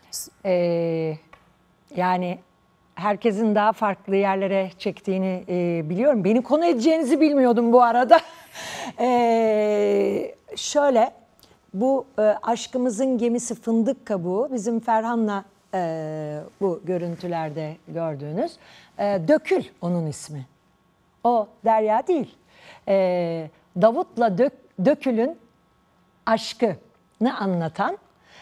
Yani herkesin daha farklı yerlere çektiğini biliyorum. Beni konu edeceğinizi bilmiyordum bu arada. Şöyle, bu Aşkımızın Gemisi Fındık Kabuğu bizim Ferhan'la bu görüntülerde gördüğünüz. Dökül onun ismi. O Derya değil. Davut'la Dökül'ün aşkını anlatan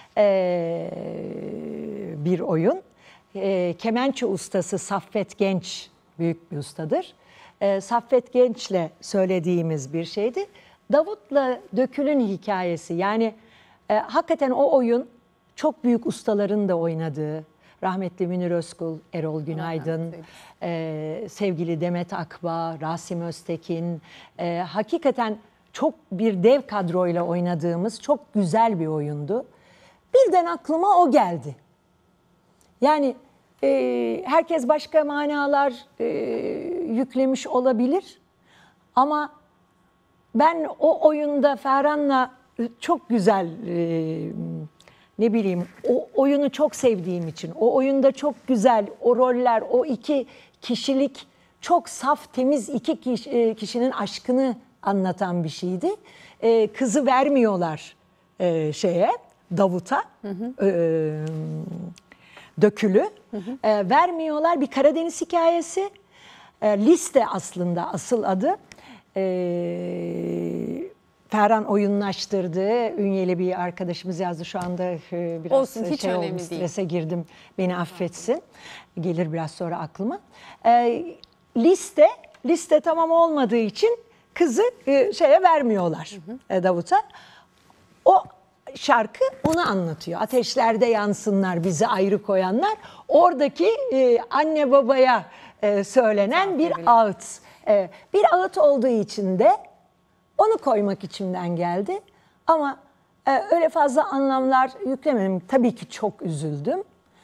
bir oyun. Kemençe ustası Saffet Genç büyük bir ustadır. Saffet Genç'le söylediğimiz bir şeydi. Davut'la Dökül'ün hikayesi, yani hakikaten o oyun çok büyük ustaların da oynadığı, rahmetli Münir Özkul, Erol Günaydın, sevgili Demet Akbağ, Rasim Öztekin, hakikaten çok bir dev kadroyla oynadığımız çok güzel bir oyundu. Birden aklıma o geldi. Yani herkes başka manalar yüklemiş olabilir ama ben o oyunda Ferhan'la çok güzel, ne bileyim, o oyunu çok sevdiğim için, o oyunda çok güzel, o roller, o iki kişilik çok saf, temiz iki kişinin aşkını anlatan bir şeydi. Kızı vermiyorlar Davut'a, Dökül'ü. Vermiyorlar, bir Karadeniz hikayesi. Liste aslında asıl adı. Ferhan oyunlaştırdı. Ünyeli bir arkadaşımız yazdı. Şu anda biraz olsun, hiç önemli strese girdim. Beni affetsin. Gelir biraz sonra aklıma. Liste tamam olmadığı için kızı vermiyorlar Davut'a. O şarkı onu anlatıyor. Ateşlerde yansınlar bizi ayrı koyanlar. Oradaki anne babaya söylenen bir ağıt. Bir ağıt olduğu için de onu koymak içimden geldi. Ama öyle fazla anlamlar yüklemedim. Tabii ki çok üzüldüm.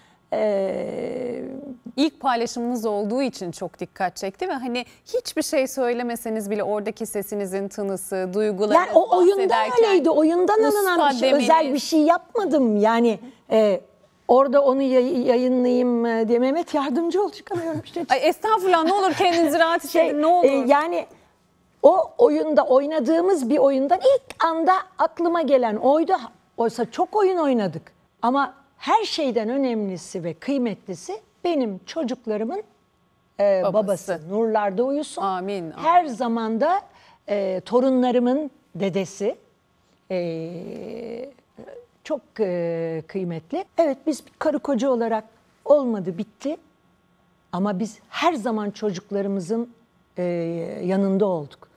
İlk paylaşımınız olduğu için çok dikkat çekti ve hani hiçbir şey söylemeseniz bile oradaki sesinizin tınısı, duygularınız yani o oyunda öyleydi. Oyundan alınan bir şey, özel bir şey yapmadım. Yani orada onu yayınlayayım diye Mehmet yardımcı ol, çıkamıyorum işte. Ay estağfurullah, ne olur kendinizi rahat hissedin, ne olur. Yani o oyunda oynadığımız bir oyundan ilk anda aklıma gelen oydu. Oysa çok oyun oynadık. Ama her şeyden önemlisi ve kıymetlisi benim çocuklarımın babası. Nurlarda uyusun. Amin. Her zaman da torunlarımın dedesi. Çok kıymetli. Evet, biz karı koca olarak olmadı, bitti. Ama biz her zaman çocuklarımızın yanında olduk.